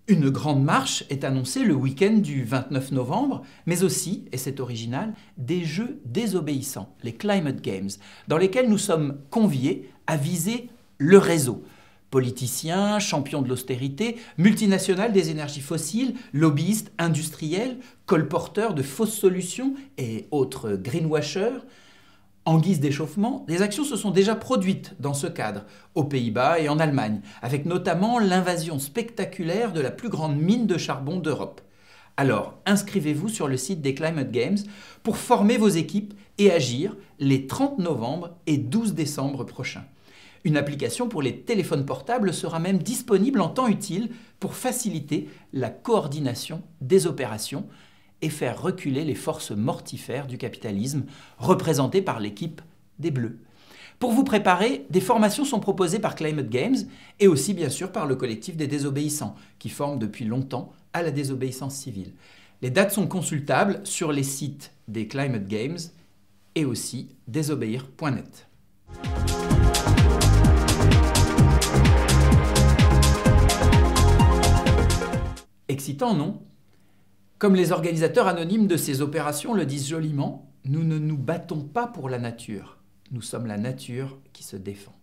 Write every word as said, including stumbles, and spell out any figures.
Une grande marche est annoncée le week-end du vingt-neuf novembre, mais aussi, et c'est original, des jeux désobéissants, les Climate Games, dans lesquels nous sommes conviés à viser le réseau. Politiciens, champions de l'austérité, multinationales des énergies fossiles, lobbyistes industriels, colporteurs de fausses solutions et autres greenwashers. En guise d'échauffement, des actions se sont déjà produites dans ce cadre, aux Pays-Bas et en Allemagne, avec notamment l'invasion spectaculaire de la plus grande mine de charbon d'Europe. Alors, inscrivez-vous sur le site des Climate Games pour former vos équipes et agir les trente novembre et douze décembre prochains. Une application pour les téléphones portables sera même disponible en temps utile pour faciliter la coordination des opérations et faire reculer les forces mortifères du capitalisme représentées par l'équipe des Bleus. Pour vous préparer, des formations sont proposées par Climate Games et aussi bien sûr par le collectif des désobéissants qui forme depuis longtemps à la désobéissance civile. Les dates sont consultables sur les sites des Climate Games et aussi désobéir point net. Excitant, non ? Comme les organisateurs anonymes de ces opérations le disent joliment, nous ne nous battons pas pour la nature, nous sommes la nature qui se défend.